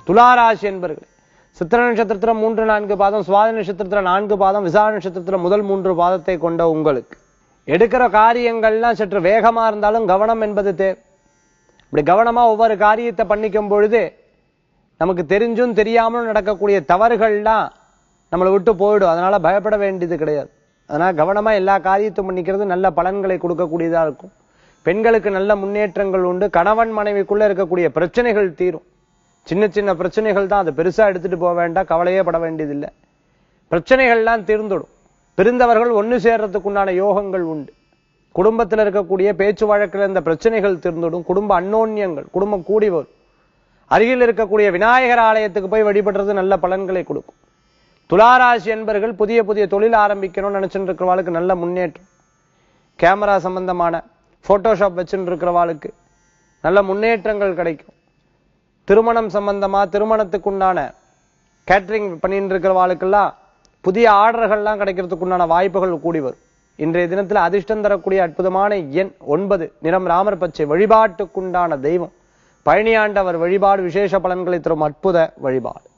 துளாராசி என்பர்கள் சித்திர நட்சத்திரத்துல 3-4 பாதம், சுவாதி நட்சத்திரத்துல 4 பாதம், விசாக நட்சத்திரத்துல முதல் 3 பாதத்தை கொண்ட உங்களுக்கு எடுக்கிற காரியங்கள்லாம் சற்று வேகமா இருந்தாலும் கவனம் என்பது தேவை. இப்படி கவனமா ஒவ்வொரு காரியத்தை பண்ணிக்கும் பொழுது நமக்கு தெரிஞ்சும் தெரியாமலும் நடக்கக்கூடிய தவறுகள்லாம் நம்மளை விட்டு போயிடும். அதனால பயப்பட வேண்டியது கிடையாது. அதனால கவனமா எல்லா காரியத்தையும் பண்ணிக்கிறது நல்ல பலன்களை கொடுக்கக்கூடியதா இருக்கும். பெண்களுக்கு நல்ல முன்னேற்றங்கள் உண்டு. கணவன் மனைவிக்குள்ள இருக்கக்கூடிய பிரச்சனைகள் தீரும். சின்ன சின்ன பிரச்சனைகள் தான், அதை பெருசா எடுத்துட்டு போக வேண்டாம், கவலையே பட வேண்டியதில்லை. பிரச்சனைகள்லாம் தீர்ந்துடும். பிரிந்தவர்கள் ஒன்று சேர்றதுக்குண்டான யோகங்கள் உண்டு. குடும்பத்தில் இருக்கக்கூடிய பேச்சு வழக்கில் இந்த பிரச்சனைகள் தீர்ந்துடும். குடும்ப அன்னோன்யங்கள், குடும்பம் கூடி வரும். அருகில் இருக்கக்கூடிய விநாயகர் ஆலயத்துக்கு போய் வழிபடுறது நல்ல பலன்களை கொடுக்கும். துளாராசி என்பர்கள் புதிய புதிய தொழில் ஆரம்பிக்கணும்னு நினைச்சுட்டு இருக்கிறவாளுக்கு நல்ல முன்னேற்றம். கேமரா சம்பந்தமான போட்டோஷாப் வச்சுட்டு இருக்கிறவாளுக்கு நல்ல முன்னேற்றங்கள் கிடைக்கும். திருமணம் சம்பந்தமா திருமணத்துக்குண்டான கேட்டரிங் பண்ணிட்டு இருக்கிறவாளுக்கெல்லாம் புதிய ஆர்டர்கள்லாம் கிடைக்கிறதுக்குண்டான வாய்ப்புகள் கூடி வரும். இன்றைய தினத்தில் அதிர்ஷ்டம் தரக்கூடிய அற்புதமான எண் 9, நிறம் ராமர் பச்சை. வழிபாட்டுக்குண்டான தெய்வம் பழனியாண்டவர் வழிபாடு விசேஷ பலன்களை தரும் அற்புத வழிபாடு.